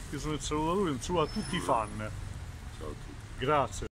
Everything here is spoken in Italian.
io sono il salutatore, un saluto a tutti i fan. Ciao a tutti. Grazie.